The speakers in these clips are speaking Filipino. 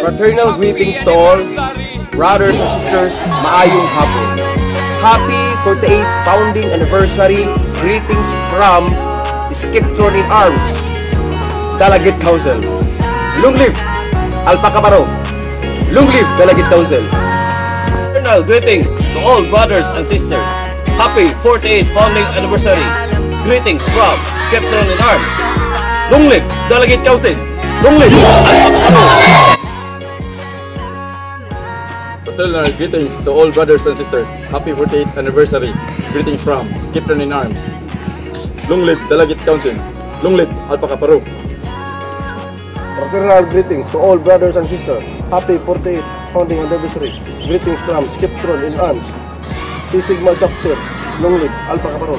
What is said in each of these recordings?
Fraternal greetings to all brothers and sisters. Maayong hapon. Happy 48th founding anniversary. Greetings from Skeptron in Arms, Dalagit Council. Long live Alpaca Paro. Long live Dalagit Council. Fraternal greetings to all brothers and sisters. Happy 48th founding anniversary. Greetings from Skeptron in Arms. Long live Dalagit Council. Long live Alpaca Paro. Fraternal greetings to all brothers and sisters. Happy 48th anniversary. Greetings from Skeptron in Arms. Long live Dalagit Council. Long live Alpaca Paro. Fraternal greetings to all brothers and sisters. Happy 48th founding anniversary. Greetings from Skeptron in Arms. P Sigma Chapter. Long live Alpaca Paro.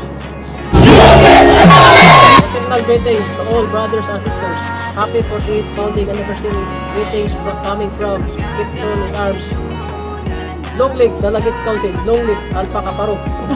Fraternal greetings to all brothers and sisters. Happy 48th founding anniversary. Greetings coming from Skeptron in Arms. Long live Dalagit Council. Long live Alpaca Paro.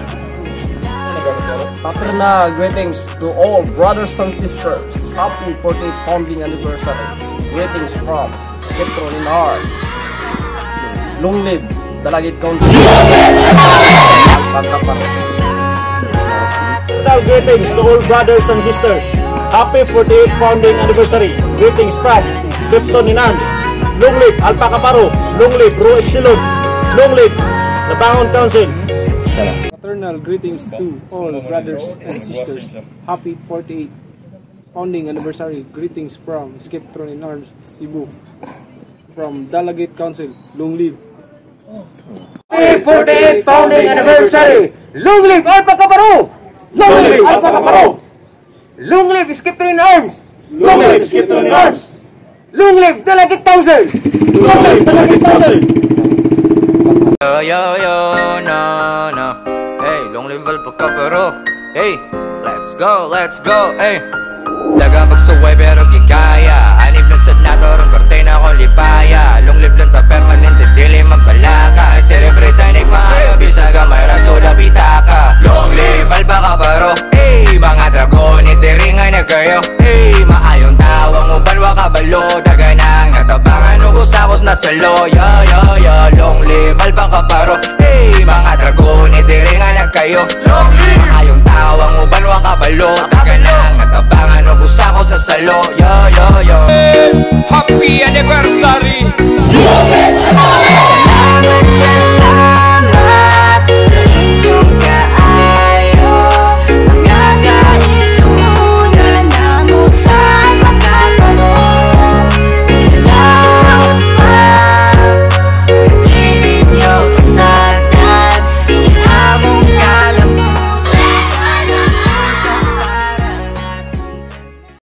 Fraternal greetings to all brothers and sisters. Happy 48th founding anniversary. Greetings from Skeptron in Arms. Long live Dalagit Council. Alpaca Paro. Fraternal greetings to all brothers and sisters. Happy 48th founding anniversary. Greetings from Skeptron in Arms. Long live Alpaca Paro. Long live Ro Epsilon. Long live Labangon Council. Fraternal greetings to all brothers and sisters. Happy 48th founding anniversary. Greetings from Skeptron in Arms, Cebu. From Dalagit Council. Long live. Happy 48th founding anniversary. Long live Alpaca Paro. Long live Alpaca Paro. Long live Skeptron in Arms. Long live Skeptron in Arms. Long live Dalagit Council. Long live Dalagit Council. Yo, no. Hey, long live Alpaca Paro. Hey, let's go, hey. Dagang pagsuway pero gigaya. Anib na sad na to, ron parte na akong lipaya. Long live lang ta permanente, dili magbalaka. Celebrate tanig maayo, bisaga may raso na bitaka. Long live Alpaca Paro. Hey, mga dragon, itiringan na kayo. Hey, maayong tawang uban wakabalo. Daga nang natabangan, ugos-akos na salo. Yo, long live Alpaca Paro. Hey, mga dragon, itiringan na kayo. Long live maayong tawang uban wakabalo. Daga nang natabangan, ugos-akos na salo. Yo. Happy